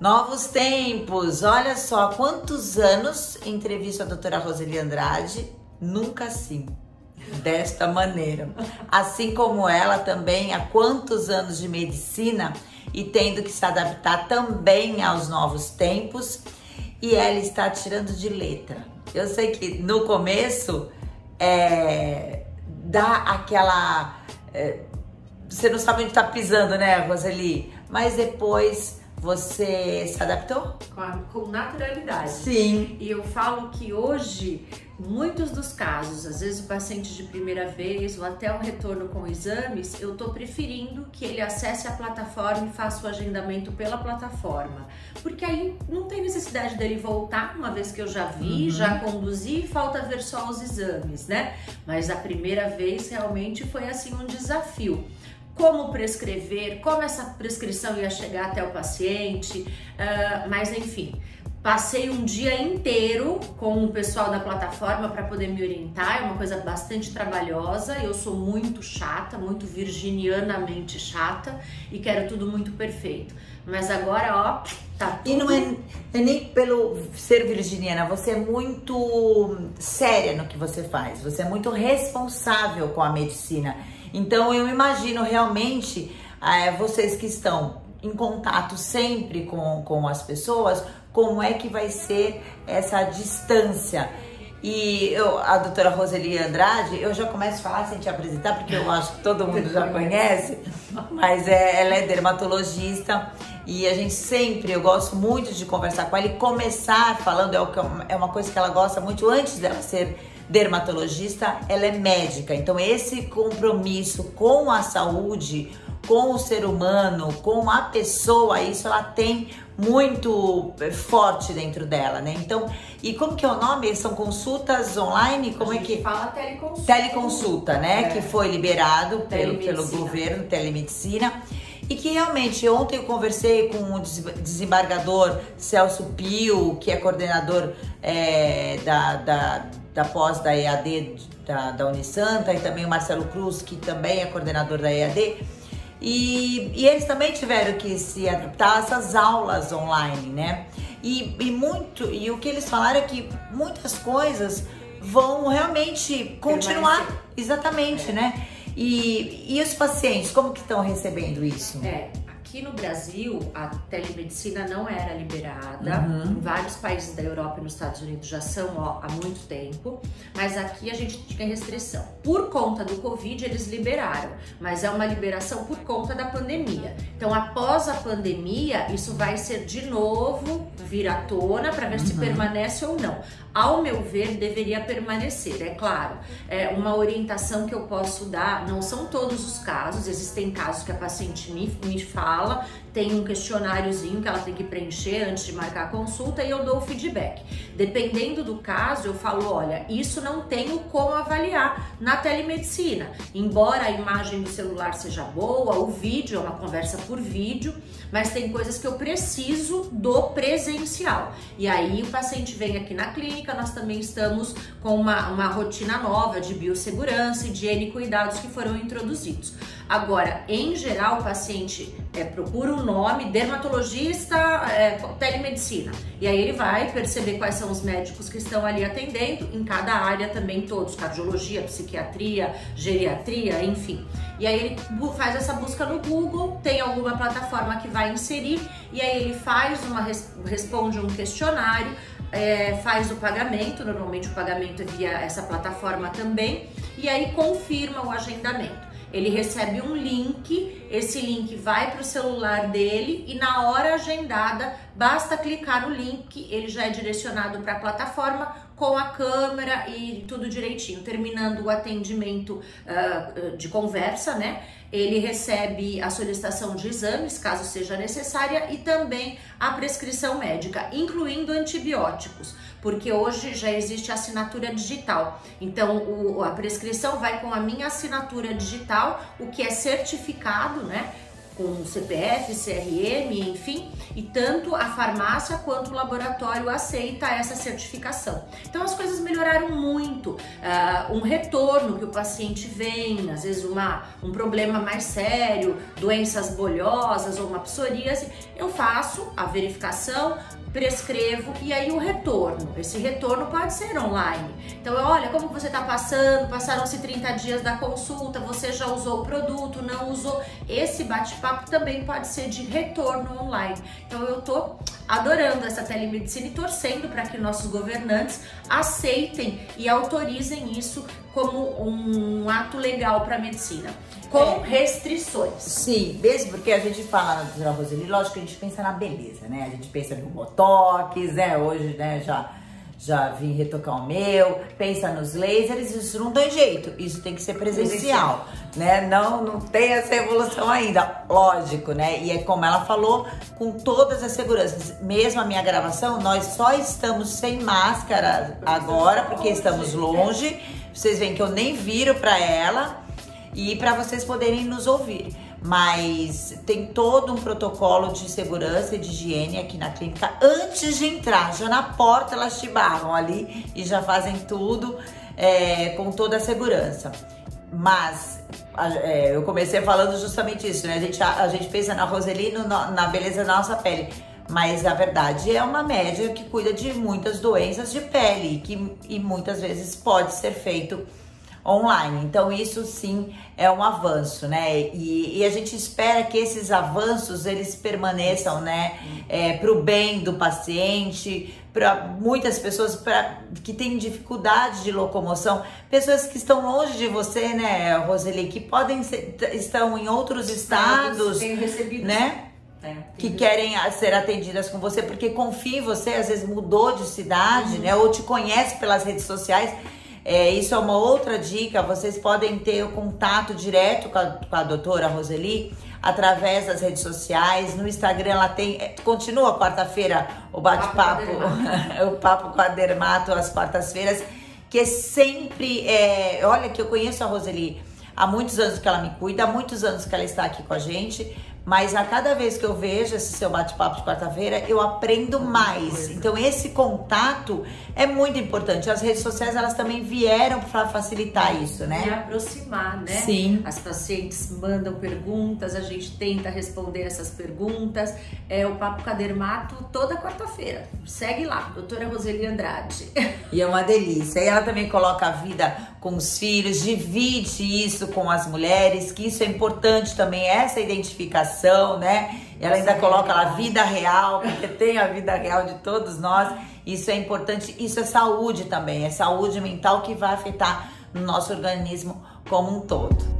Novos tempos, olha só quantos anos entrevisto a doutora Roseli Andrade, nunca assim, desta maneira. Assim como ela também, há quantos anos de medicina e tendo que se adaptar também aos novos tempos, e ela está tirando de letra. Eu sei que no começo dá aquela... você não sabe onde está pisando, né, Roseli? Mas depois... Você se adaptou? Com naturalidade. Sim. E eu falo que hoje, muitos dos casos, às vezes o paciente de primeira vez ou até o retorno com exames, eu tô preferindo que ele acesse a plataforma e faça o agendamento pela plataforma. Porque aí não tem necessidade dele voltar, uma vez que eu já vi, já conduzi, falta ver só os exames, né? Mas a primeira vez realmente foi assim um desafio. Como prescrever, como essa prescrição ia chegar até o paciente, mas enfim, passei um dia inteiro com o pessoal da plataforma para poder me orientar, é uma coisa bastante trabalhosa, eu sou muito chata, muito virginianamente chata e quero tudo muito perfeito, mas agora ó, tá tudo... E não é nem pelo ser virginiana, você é muito séria no que você faz, você é muito responsável com a medicina. Então eu imagino realmente vocês que estão em contato sempre com as pessoas, como é que vai ser essa distância. E a doutora Roseli Andrade, eu já começo a falar sem te apresentar, porque eu acho que todo mundo já conhece, mas ela é dermatologista e a gente sempre, eu gosto muito de conversar com ela e começar falando, é uma coisa que ela gosta muito antes dela ser dermatologista, ela é médica, então esse compromisso com a saúde, com o ser humano, com a pessoa, isso ela tem muito forte dentro dela, né? Então, e como que é o nome? São consultas online? Como é que fala teleconsulta? Teleconsulta, né? Que foi liberado pelo governo, telemedicina. E que realmente, ontem eu conversei com o desembargador Celso Pio, que é coordenador da pós da EAD da Unisanta, e também o Marcelo Cruz, que também é coordenador da EAD. E eles também tiveram que se adaptar a essas aulas online, né? E o que eles falaram é que muitas coisas vão realmente continuar. Exatamente, né? E os pacientes, como que estão recebendo isso? Aqui no Brasil, a telemedicina não era liberada. Em vários países da Europa e nos Estados Unidos já são há muito tempo, mas aqui a gente tinha restrição. Por conta do Covid, eles liberaram, mas é uma liberação por conta da pandemia. Então, após a pandemia, isso vai ser de novo vir à tona para ver se permanece ou não. Ao meu ver, deveria permanecer, é claro. É uma orientação que eu posso dar, não são todos os casos, existem casos que a paciente me fala, tem um questionáriozinho que ela tem que preencher antes de marcar a consulta e eu dou o feedback. Dependendo do caso, eu falo, olha, isso não tenho como avaliar na telemedicina. Embora a imagem do celular seja boa, o vídeo é uma conversa por vídeo, mas tem coisas que eu preciso do presencial. E aí o paciente vem aqui na clínica, nós também estamos com uma rotina nova de biossegurança, higiene e cuidados que foram introduzidos. Agora, em geral, o paciente procura um nome, dermatologista, telemedicina. E aí ele vai perceber quais são os médicos que estão ali atendendo, em cada área também todos, cardiologia, psiquiatria, geriatria, enfim. E aí ele faz essa busca no Google, tem alguma plataforma que vai inserir, e aí ele responde um questionário, faz o pagamento, normalmente o pagamento é via essa plataforma também, e aí confirma o agendamento. Ele recebe um link, esse link vai para o celular dele e na hora agendada, basta clicar no link, ele já é direcionado para a plataforma com a câmera e tudo direitinho. Terminando o atendimento de conversa, né? Ele recebe a solicitação de exames, caso seja necessária, e também a prescrição médica, incluindo antibióticos, porque hoje já existe assinatura digital. Então, a prescrição vai com a minha assinatura digital, o que é certificado, né? com CPF, CRM, enfim, e tanto a farmácia quanto o laboratório aceita essa certificação. Então as coisas melhoraram muito, um retorno que o paciente vem, às vezes um problema mais sério, doenças bolhosas ou uma psoríase, eu faço a verificação, prescrevo e aí o retorno. Esse retorno pode ser online. Então, olha como você está passando, passaram-se 30 dias da consulta, você já usou o produto, não usou. Esse bate-papo também pode ser de retorno online. Então, eu tô adorando essa telemedicina e torcendo para que nossos governantes aceitem e autorizem isso como um ato legal para a medicina, com restrições. Sim, mesmo porque a gente fala na doutora Roseli, lógico que a gente pensa na beleza, né? A gente pensa no botox, né? Hoje, né, já vim retocar o meu, pensa nos lasers, isso não tem jeito, isso tem que ser presencial, né? Não tem essa evolução ainda, lógico, né? E é como ela falou, com todas as seguranças. Mesmo a minha gravação, nós só estamos sem máscara agora, porque estamos longe. Vocês veem que eu nem viro pra ela e para vocês poderem nos ouvir. Mas tem todo um protocolo de segurança e de higiene aqui na clínica antes de entrar. Já na porta elas te barram ali e já fazem tudo com toda a segurança. Mas eu comecei falando justamente isso, né? A gente pensa na Roseli, na beleza da nossa pele. Mas a verdade é uma médica que cuida de muitas doenças de pele e muitas vezes pode ser feito online. Então isso sim é um avanço, né? E a gente espera que esses avanços eles permaneçam, né? Para o bem do paciente, para muitas pessoas que têm dificuldade de locomoção, pessoas que estão longe de você, né, Roseli, que estão em outros estados, tenho recebido, né? Que querem ser atendidas com você, porque confia em você, às vezes mudou de cidade, né? Ou te conhece pelas redes sociais. Isso é uma outra dica, vocês podem ter o contato direto com a doutora Roseli através das redes sociais. No Instagram ela tem, continua quarta-feira o bate-papo, o papo com a Dermato às quartas-feiras, que é sempre, olha que eu conheço a Roseli há muitos anos que ela me cuida, há muitos anos que ela está aqui com a gente. Mas a cada vez que eu vejo esse seu bate-papo de quarta-feira, eu aprendo mais. Então esse contato é muito importante. As redes sociais, elas também vieram para facilitar isso, né? E aproximar, né? Sim. As pacientes mandam perguntas, a gente tenta responder essas perguntas. O Papo com a Dermato toda quarta-feira. Segue lá, doutora Roseli Andrade. E é uma delícia. E ela também coloca a vida com os filhos, divide isso com as mulheres, que isso é importante também, essa identificação, né? Ela ainda coloca a vida real, porque tem a vida real de todos nós. Isso é importante, isso é saúde também, é saúde mental que vai afetar no nosso organismo como um todo.